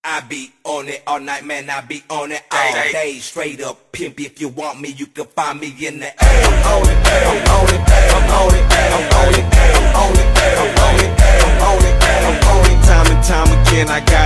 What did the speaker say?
I be on it all night, man, I be on it all day. Straight up pimp, if you want me, you can find me in the I'm on it, I'm on it, I'm on it, I'm on it, I'm on it, I'm on it, I'm on it, I'm on it. Time and time again, I got